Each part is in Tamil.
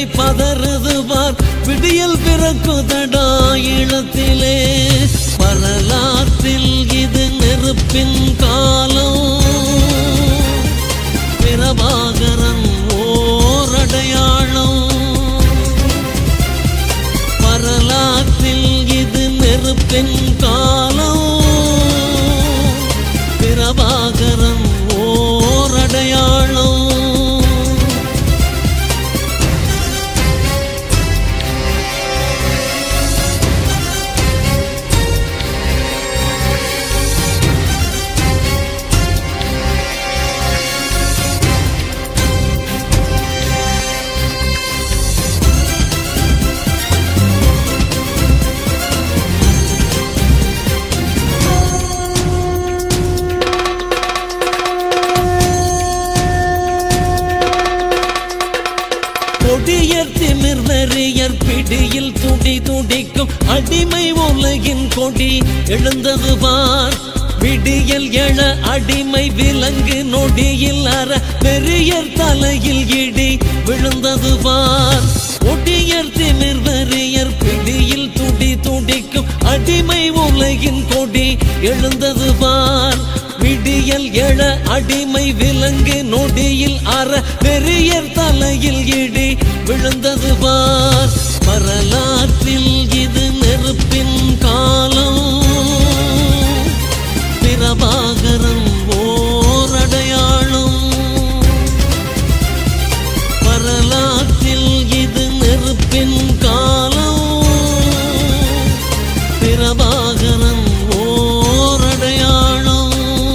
பதறுது பார் விடியல் பிறக்குதடா ஈழத்திலே வரலாற்றில் இது நெருப்பின் காலம் பிரபாகரன் ஓரடையாளம் வரலாற்றில் இது நெருப்பின் காலம் பிரபாகரன் ஓரடையாளம் பிடியில் துடி துடிக்கும் அடிமை உலகின் கொடி எழுந்தது பார் விடியல் எழ அடிமை விலங்கு நொடியில் அற பெரியர் தலையில் இடி விழுந்தது பார் கொடியர் திமிர் வெறியர் பிடியில் துடி துடிக்கும் அடிமை உலகின் கொடி எழுந்தது பார் விடியல் எழ அடிமை விலங்கு நொடியில் அற பெரியர் தலையில் இடி விழுந்தது பார் வரலாற்றில் இது நெருப்பின் காலம் பிரபாகரன் ஓரடையாளம் வரலாற்றில் இது நெருப்பின் காலம் பிரபாகரன் ஓரடையாளம்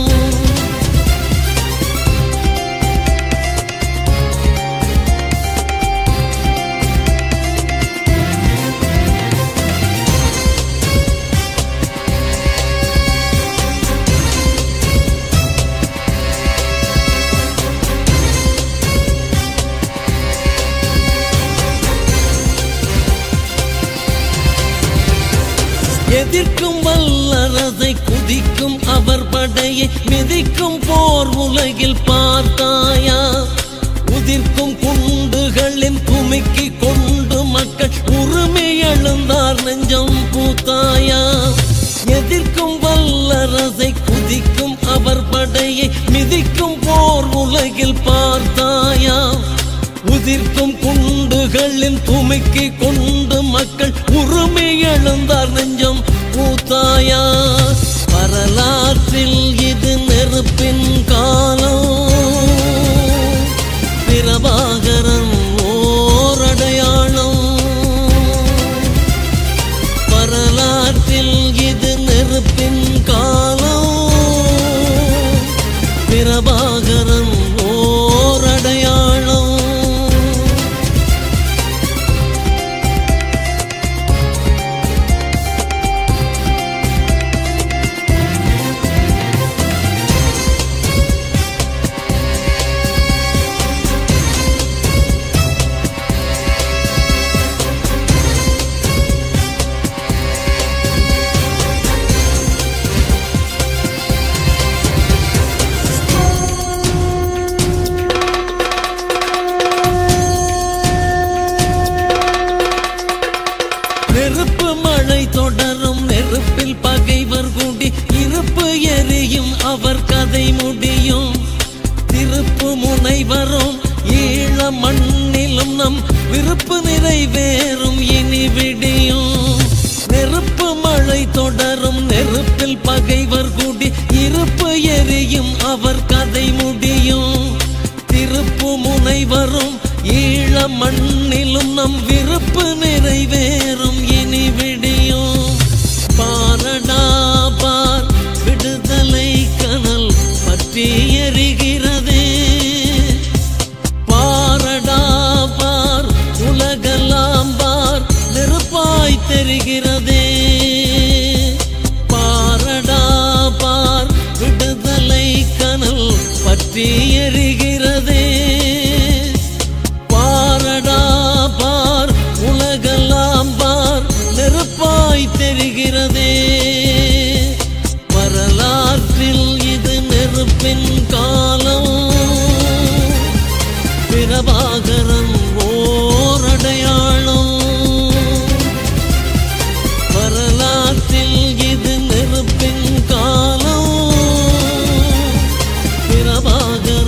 எதிர்க்கும் வல்லரசை குதிக்கும் அவர் படையை மிதிக்கும் போர் உலகில் பார்த்தாயா உதிர்க்கும் குண்டுகளின் குமிக்கி கொண்டு மக்கள் உரிமை எழுந்தார் நெஞ்சம் பூத்தாயா எதிர்க்கும் வல்லரசை குதிக்கும் அவர் படையை மிதிக்கும் போர் உலகில் பார்த்தாயா உதிர்க்கும் குண்டுகளின் குமிக்கி கொண்டு மக்கள் உரிமை எழுந்தார் நெஞ்சம் பூத்தாயா வரலாற்றில் இது நெருப்பின் காலம் பிரபாகரன் ஓரடையாளம் வரலாற்றில் இது நெருப்பின் காலம் பிரபாகரன் ஓரடையாளம் நெருப்பு மழை தொடரும் நெருப்பில் பகைவர் கூடி இருப்பு எரியும் அவர் கதை முடியும் திருப்பு முனை வரும் ஈழ மண்ணிலும் நம் விருப்பு நிறைவேறும் இனி விடியும் நெருப்பு மழை தொடரும் நெருப்பில் பகைவர் கூடி இருப்பு எரியும் அவர் கதை முடியும் திருப்பு முனை வரும் ஈழ மண்ணிலும் நம் விருப்பு நிறைவேறும் இனி விடியும் பாரடா பார் விடுதலை கனல் பற்றி எரிகிறதே பாரடா பார் உலகெல்லாம் பார் நெருப்பாய் தெரிகிறதே பாரடா பார் விடுதலை கனல் பற்றி எரிகிறதே பாரடா பார் உலகெல்லாம் பார் நெருப்பாய் தெரிகிறதே வரலாற்றில் இது நெருப்பின் காலம் பிரபாகரன் ஓரடை உணவாக